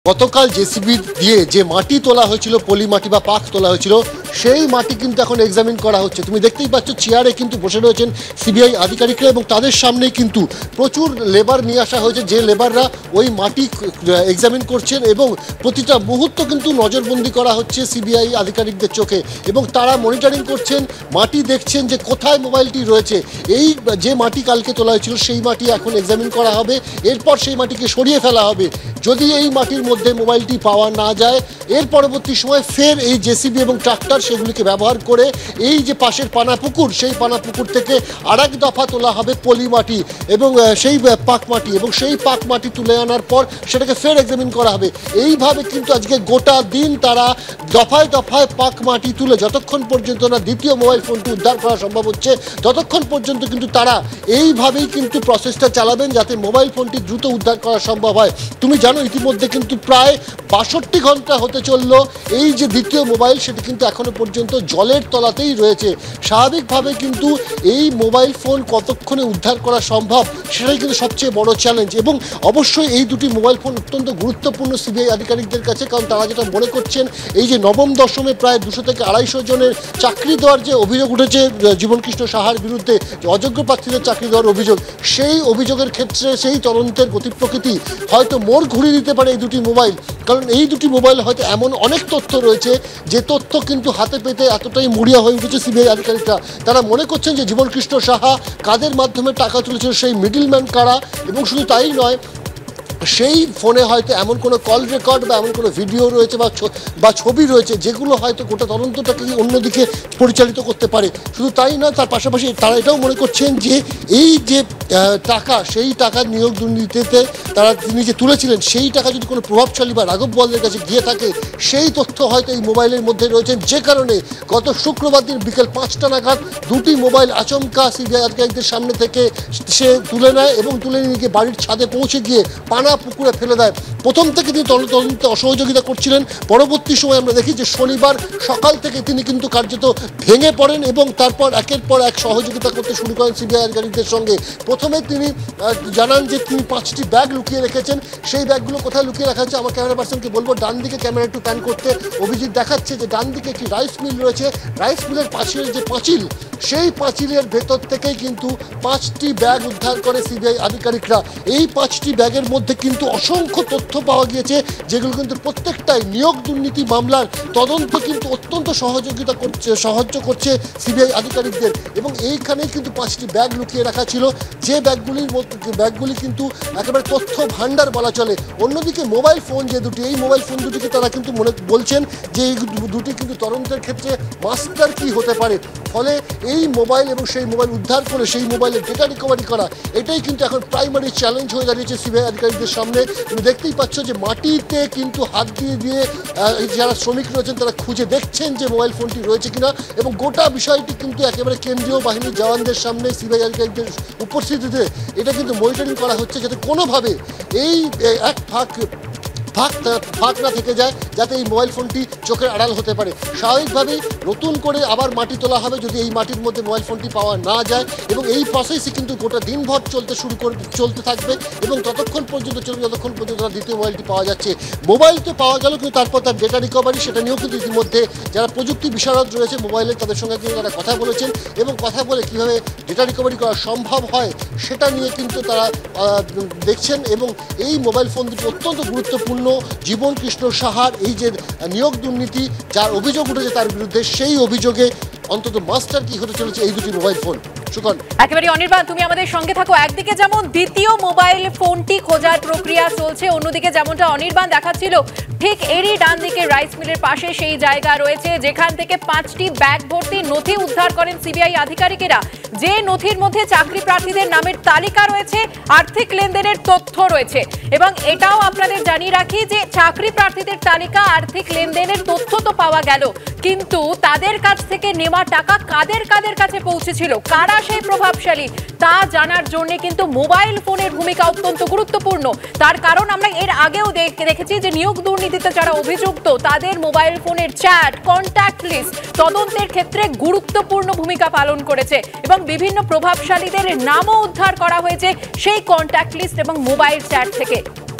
গতকাল জেসিবি দিয়ে যে মাটি তোলা হয়েছিল, পলি মাটি বা পাক তোলা হয়েছিল, সেই মাটি কিন্তু এখন এক্সামিন করা হচ্ছে। তুমি দেখতেই পাচ্ছ চেয়ারে কিন্তু বসে রয়েছেন সিবিআই আধিকারিকরা এবং তাদের সামনেই কিন্তু প্রচুর লেবার নিয়ে আসা হয়েছে, যে লেবাররা ওই মাটি এক্সামিন করছেন এবং প্রতিটা মুহূর্ত কিন্তু নজরবন্দি করা হচ্ছে সিবিআই আধিকারিকদের চোখে এবং তারা মনিটরিং করছেন, মাটি দেখছেন যে কোথায় মোবাইলটি রয়েছে। এই যে মাটি কালকে তোলা হয়েছিল সেই মাটি এখন এক্সামিন করা হবে, এরপর সেই মাটিকে সরিয়ে ফেলা হবে। যদি এই মাটির মধ্যে মোবাইলটি পাওয়া না যায়, এর পরবর্তী সময় ফের এই জেসিবি এবং ট্রাক্টর সেগুলিকে ব্যবহার করে এই যে পাশের পানাপুকুর, সেই পানাপুকুর থেকে আরেক দফা তোলা হবে পলি মাটি এবং সেই পাক মাটি, এবং সেই পাক মাটি তুলে আনার পর সেটাকে ফের এক্সামিন করা হবে। এইভাবে কিন্তু আজকে গোটা দিন তারা দফায় দফায় পাক মাটি তুলে, যতক্ষণ পর্যন্ত না দ্বিতীয় মোবাইল ফোনটি উদ্ধার করা সম্ভব হচ্ছে ততক্ষণ পর্যন্ত কিন্তু তারা এইভাবেই কিন্তু প্রসেসটা চালাবেন যাতে মোবাইল ফোনটি দ্রুত উদ্ধার করা সম্ভব হয়। তুমি জানো ইতিমধ্যে কিন্তু প্রায় ৬২ ঘন্টা হতে চললো এই যে দ্বিতীয় মোবাইল, সেটি কিন্তু এখনো পর্যন্ত জলের তলাতেই রয়েছে। স্বাভাবিকভাবে কিন্তু এই মোবাইল ফোন কতক্ষণে উদ্ধার করা সম্ভব সেটাই কিন্তু সবচেয়ে বড় চ্যালেঞ্জ। এবং অবশ্যই এই দুটি মোবাইল ফোন অত্যন্ত গুরুত্বপূর্ণ সিবিআই আধিকারিকদের কাছে, কারণ তারা যেটা মনে করছেন এই যে নবম দশমে প্রায় ২০০ থেকে ২৫০ জনের চাকরি দেওয়ার যে অভিযোগ উঠেছে জীবনকৃষ্ণ সাহার বিরুদ্ধে, অযোগ্য প্রার্থীদের চাকরি দেওয়ার অভিযোগ, সেই অভিযোগের ক্ষেত্রে সেই তদন্তের গতি প্রকৃতি হয়তো মোড় ঘুরিয়ে দিতে পারে এই দুটি মোবাইল। কারণ এই দুটি মোবাইল হয়তো এমন অনেক তথ্য রয়েছে যে তথ্য কিন্তু হাতে পেতে এতটাই মরিয়া হয়ে উঠেছে সিবিআই আধিকারিকরা। তারা মনে করছেন যে জীবনকৃষ্ণ সাহা কাদের মাধ্যমে টাকা তুলেছিল, সেই মিডলম্যান কারা, এবং শুধু তাই নয়, সেই ফোনে হয়তো এমন কোনো কল রেকর্ড বা এমন কোনো ভিডিও রয়েছে বা ছবি রয়েছে যেগুলো হয়তো গোটা তদন্তটাকে অন্যদিকে পরিচালিত করতে পারে। শুধু তাই নয়, তার পাশাপাশি তারা এটাও মনে করছেন যে এই যে টাকা, সেই টাকার নিয়োগ দুর্নীতিতে তিনি যে তুলেছিলেন সেই টাকা যদি কোনো প্রভাবশালী বা রাঘব বোয়ালদের কাছে গিয়ে থাকে, সেই তথ্য হয়তো এই মোবাইলের মধ্যে রয়েছেন, যে কারণে গত শুক্রবার দিন বিকেল ৫টা নাগাদ দুটি মোবাইল আচমকা সিবিআই আধিকারিকদের সামনে থেকে সে তুলে নেয় এবং তুলে নিয়ে গিয়ে বাড়ির ছাদে পৌঁছে গিয়ে পানা পুকুরে ফেলে দেয়। প্রথম থেকে তিনি তদন্তে অসহযোগিতা করছিলেন, পরবর্তী সময় আমরা দেখি যে শনিবার সকাল থেকে তিনি কিন্তু কার্যত ভেঙে পড়েন এবং তারপর একের পর এক সহযোগিতা করতে শুরু করেন সিবিআই আধিকারিকদের সঙ্গে। প্রথমে তিনি জানান যে তিনি ৫টি ব্যাগ লুকিয়ে রেখেছেন। সেই ব্যাগগুলো কোথায় লুকিয়ে রাখা হচ্ছে, আমার ক্যামেরা পার্সনকে বলবো ডান দিকে ক্যামেরা একটু প্যান করতে। অভিজিৎ দেখাচ্ছে যে ডান দিকে একটি রাইস মিল রয়েছে, রাইস মিলের পাশের যে পাঁচিল, সেই পাঁচিলের ভেতর থেকেই কিন্তু ৫টি ব্যাগ উদ্ধার করে সিবিআই আধিকারিকরা। এই ৫টি ব্যাগের মধ্যে কিন্তু অসংখ্য তথ্য পাওয়া গিয়েছে, যেগুলো কিন্তু প্রত্যেকটাই নিয়োগ দুর্নীতি মামলার তদন্ত কিন্তু অত্যন্ত সাহায্য করছে সিবিআই আধিকারিকদের। এবং এইখানেই কিন্তু 5টি ব্যাগ লুকিয়ে রাখা ছিল, যে ব্যাগগুলি কিন্তু একেবারে তথ্য ভাণ্ডার বলা চলে। অন্যদিকে মোবাইল ফোন যে দুটি, এই মোবাইল ফোন দুটিকে তারা কিন্তু বলছেন যে এই দুটি কিন্তু তদন্তের ক্ষেত্রে মাস্টার কি হতে পারে। ফলে এই মোবাইল এবং সেই মোবাইল উদ্ধার করে সেই মোবাইলের ডেটা রিকভারি করা, এটাই কিন্তু এখন প্রাইমারি চ্যালেঞ্জ হয়ে দাঁড়িয়েছে সিবিআই আধিকারিকদের সামনে। তুমি দেখতেই পাচ্ছ যে মাটিতে কিন্তু হাত দিয়ে যারা শ্রমিক রয়েছেন তারা খুঁজে দেখছেন যে মোবাইল ফোনটি রয়েছে কিনা, এবং গোটা বিষয়টি কিন্তু একেবারে কেন্দ্রীয় বাহিনীর জওয়ানদের সামনে সিবিআই আধিকারিকদের উপস্থিতিতে এটা কিন্তু মনিটরিং করা হচ্ছে, যাতে কোনোভাবে এই এক ফাঁক না থেকে যায়, যাতে এই মোবাইল ফোনটি চোখের আড়াল হতে পারে। স্বাভাবিকভাবেই নতুন করে আবার মাটি তোলা হবে যদি এই মাটির মধ্যে মোবাইল ফোনটি পাওয়া না যায়, এবং এই প্রসেসই কিন্তু গোটা দিনভর চলতে থাকবে এবং ততক্ষণ পর্যন্ত চলবে যতক্ষণ পর্যন্ত তার দ্বিতীয় মোবাইলটি পাওয়া যাচ্ছে। মোবাইল তো পাওয়া গেল, কিন্তু তারপর তার ডেটা রিকভারি, সেটা নিয়েও কিন্তু ইতিমধ্যে যারা প্রযুক্তি বিশারদ রয়েছে মোবাইলের, তাদের সঙ্গে কিন্তু তারা কথা বলেছেন এবং কথা বলে কীভাবে ডেটা রিকভারি করা সম্ভব হয় সেটা নিয়ে কিন্তু তারা দেখছেন। এবং এই মোবাইল ফোন দুটি অত্যন্ত গুরুত্বপূর্ণ জীবনকৃষ্ণ সাহার এই যে নিয়োগ দুর্নীতি যার অভিযোগ উঠেছে তার বিরুদ্ধে, সেই অভিযোগে অন্তত মাস্টার কি হতে চলেছে এই দুটি মোবাইল ফোন। একেবারে অনির্বাণ, তুমি আমাদের সঙ্গে থাকো। একদিকে যেমন দ্বিতীয় মোবাইল ফোনটি খোঁজার প্রক্রিয়া চলছে, অন্যদিকে যেমনটা অনির্বাণ দেখাচ্ছিল ঠিক এরই ডান দিকে রাইস মিলের পাশে সেই জায়গা রয়েছে যেখান থেকে 5টি ব্যাগ ভর্তি নথি উদ্ধার করেন সিবিআই আধিকারিকেরা, যে নথির মধ্যে চাকরি প্রার্থীদের নামের তালিকা রয়েছে, আর্থিক লেনদেনের তথ্য রয়েছে। এবং এটাও আপনাদের জানিয়ে রাখি যে চাকরি প্রার্থীদের তালিকা, আর্থিক লেনদেনের তথ্য তো পাওয়া গেল, কিন্তু তাদের কাছ থেকে নেওয়া টাকা কাদের কাছে পৌঁছেছিল, কারা সেই প্রভাবশালী, তা জানার জন্য কিন্তু মোবাইল ফোনের ভূমিকা অত্যন্ত গুরুত্বপূর্ণ। তার কারণ আমরা এর আগেও দেখেছি যে নিয়োগ দুর্নীতিতে যারা অভিযুক্ত তাদের মোবাইল ফোনের চ্যাট, কন্ট্যাক্ট লিস্ট তদন্তের ক্ষেত্রে গুরুত্বপূর্ণ ভূমিকা পালন করেছে এবং বিভিন্ন প্রভাবশালীদের নামও উদ্ধার করা হয়েছে সেই কন্ট্যাক্ট লিস্ট এবং মোবাইল চ্যাট থেকে।